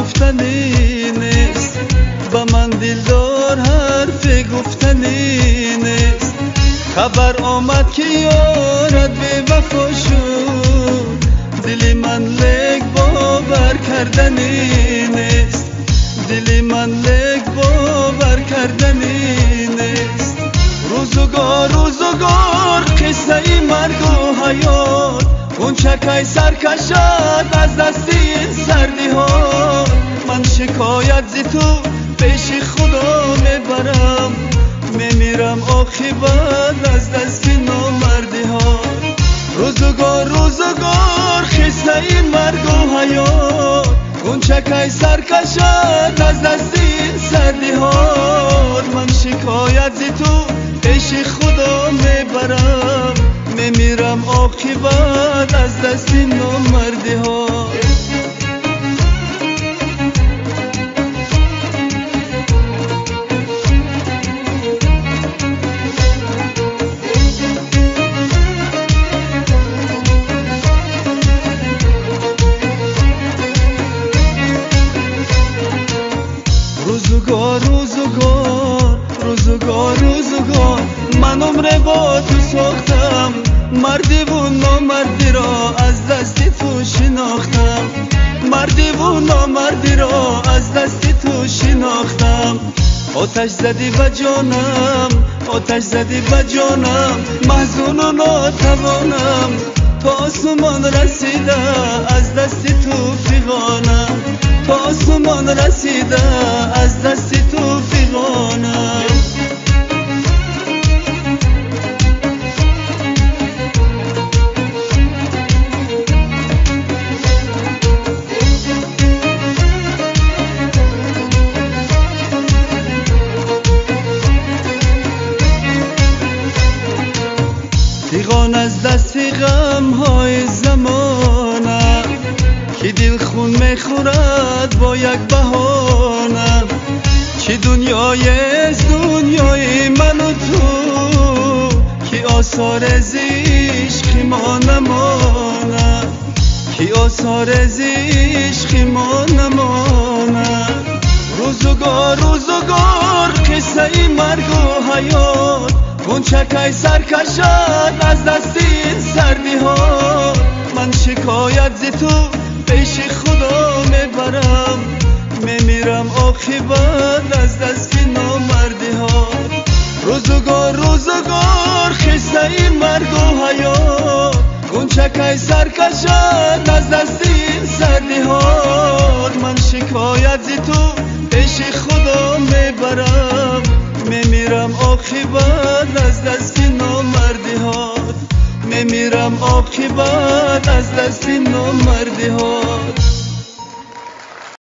گفتنی نیست، با من دلدار حرف گفتنی نیست. خبر آمد که یارت به وفا شد، دل من لک باور کردنی نیست، دل من لک باور کردنی نیست. روزگار قصه ای مرگ و حیات، اون چکای سرکشد از دست این سردی ها. من شکایت زی تو پیش خدا میبرم، میمیرم عاقبت از دست نامردی ها. روزگار قصه این مرگ و حیات، اون چکای سرکشد از دست این سردی ها. من شکایت زی تو پیش خدا میبرم، میمیرم عاقبت از دست نامردی ها. روزگار من عمر با تو ساختم، مردی و نامردی را از دست تو شناختم، مردی و نامردی را از دست تو شناختم. آتش زدی به جانم، آتش زدی به جانم، محزون و ناتوانم، تا آسمان رسیده از دست تو فغانم، تا آسمان رسیده از دست تو فغانم. فغان از دست غم های زمانه، که دل خون میخورد با یک بهانه. چه دنیای از دنیای من و تو، که آثار از عشق ما نمانه، که آثار از عشق ما نمانه. روزگار قصه ای مرگ و حیات، اون چکای سرکشد از دست این سردی ها. من شکایت زی تو پیش خدا میبرم، میمیرم عاقبت از دست نامردی ها. روزگار قصه این مرگ و حیات، اون چکای سرکشد از دست این سردی ها. من شکایت زی تو پیش خدا میبرم، میمیرم عاقبت از دست نامردی ها، میمیرم عاقبت از دست نامردی ها.